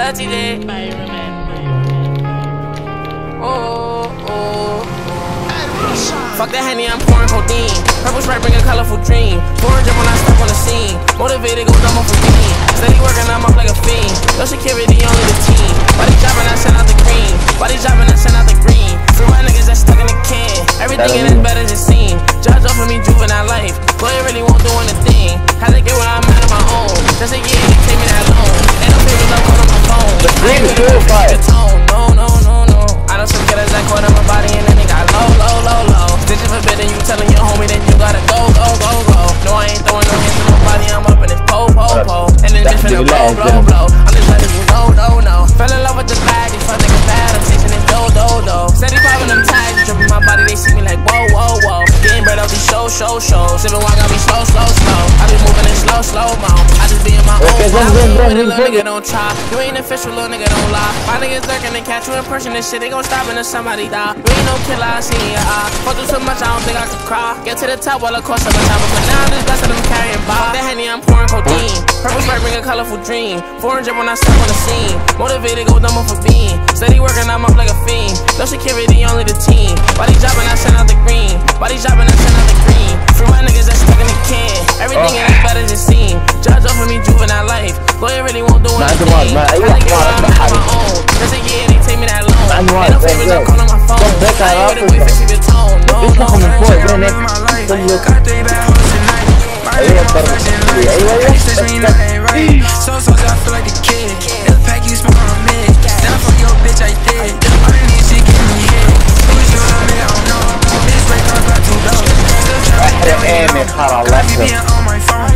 TJ. Fuck that Henny, I'm pouring codeine. Purple stripe bring a colorful dream. Foreign drip when I step on the scene. Motivated, go dumb for me. Steady working, I'm up like a fiend. No security, only the team. Body dropping, I send out the green. Body dropping, I send out the green. Free my niggas that's stuck in the can. Everything in it better than seen. Judge off of me, juvenile life. Boy, it really won't do anything. Had to get where I'm at on my own. Just a year, he take me that long. Ain't no papers up on my phone. The green is purified. No. I know some killers that caught in my body and then they got low. Stitches forbidden, you telling your homie that you gotta go. No, I ain't throwing no hands to nobody, I'm up in this po. And then just finna blow. I'm just letting you know. Fell in love with the bag, these fuck niggas bad, I'm chasing this dough. Steady popping them tags, dripping my body, they see me like whoa. Getting bread off these shows. Sipping wine got me slow. I be moving in slow-mo. I just be in my own vibe. Little nigga don't try. You ain't official, little nigga don't lie. My niggas lurking and catch you in person, this shit, they gon' stop until somebody die. You ain't no killer, I see in your eye. Fuck you so much, I don't think I could cry. Get to the top while I cost some time, but now I'm just blessed I'm carrying by. Fuck that Henny, I'm pouring codeine. Purple stripe bring a colorful dream. Foreign drip when I step on the scene. Motivated, go dumb for being. Steady working, I'm up like a fiend. No security, only the team. Body dropping, I send out the green. Body dropping, I send out the green. Free my niggas that's stuck in the can. Everything in it better than seen. Judge off of me, juvenile life. Boy, it really won't do anything. Had to get where I'm at on my own. Just a year, they take me that long. Ain't no favors, I'm calling my phone. I ain't with it, wait, fix your tone. No. Got 3 bad hoes tonight. My little fashion lights. I used to dream that ain't right. So I feel like a kid. The pack you smoke on me. Down for your bitch, I did. All I need, she give me hit. Who's your homie, I don't know. This break up got $2. Still trying to be on my phone.